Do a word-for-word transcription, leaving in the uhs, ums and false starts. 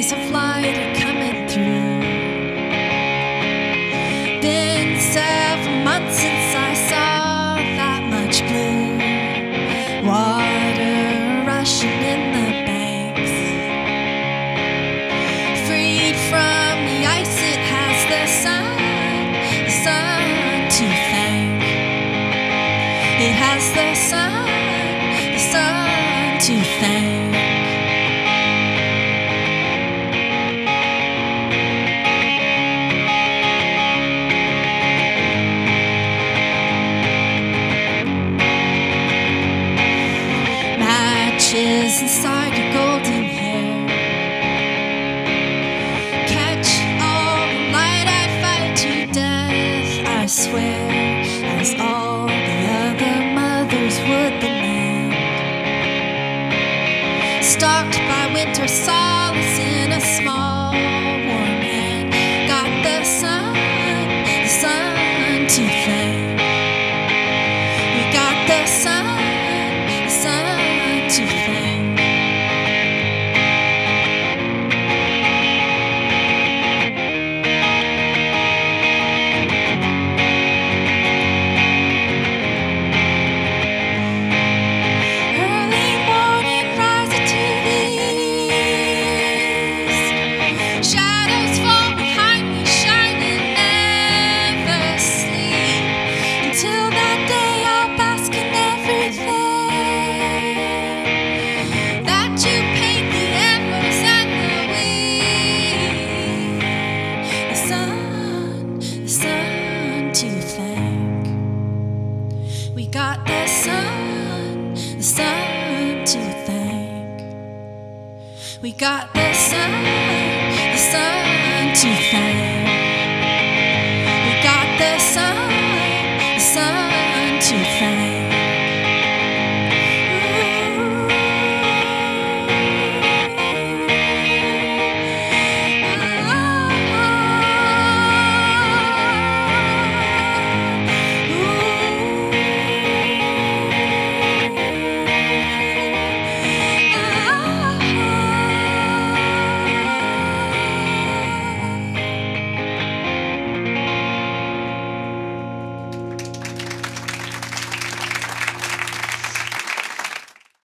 rays of light are coming through. Been several months since I saw that much blue water rushing in the banks. Freed from the ice, it has the sun, the sun to thank. It has the sun, the sun to thank. Matches inside your golden hair, catch all the light, I fight to death, I swear, as all the other mothers would the land. Stalked by winter solace in a small warm hand, got the sun, the sun to thank. We got the sun, the sun to thank. Early morning rising to the east, shadows fall behind me, shining, never sleep. Until that day I'll bask in everything that you paint, the embers and the weed. The sun, the sun to thank. We got the sun, the sun to thank. We got the sun.